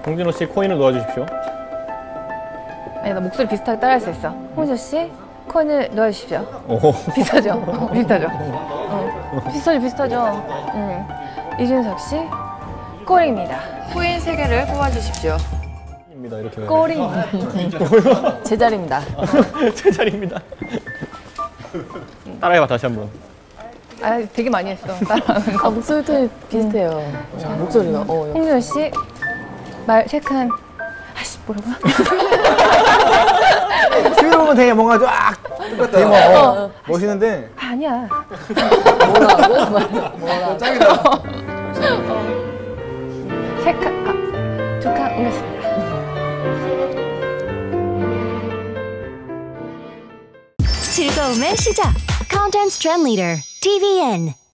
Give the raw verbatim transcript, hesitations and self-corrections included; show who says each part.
Speaker 1: 홍진호 씨 코인을 넣어주십시오.
Speaker 2: 아니 나 목소리 비슷하게 따라할 수 있어. 홍진호 씨 코인을 넣어주십시오.
Speaker 1: 오.
Speaker 2: 비슷하죠? 어, 비슷하죠? 어. 비슷하죠 비슷하죠. 응. 이준석 씨 꼬리입니다. 코인 세 개를 뽑아주십시오.
Speaker 1: 입니다 이렇게.
Speaker 2: 꼬리. 제 자리입니다.
Speaker 1: 제 자리입니다. 따라해봐 다시 한번.
Speaker 2: 아 되게 많이 했어. 따라하는 거.
Speaker 3: 아, 목소리 톤이 비슷해요. 음. 목소리가. 어,
Speaker 2: 홍준호 씨 말 체크한. 아씨 뭐라고요?
Speaker 4: 티비로 보면 되게 뭔가 쫙 되게 뭐, 어, 어. 멋있는데
Speaker 2: 아, 아니야.
Speaker 3: 뭐라고? 뭐라고?
Speaker 4: 짱이다.
Speaker 2: 세 칸, 아, 두 칸 옮겼습니다.
Speaker 5: 즐거움의 시작. Content Trend Leader 티비엔.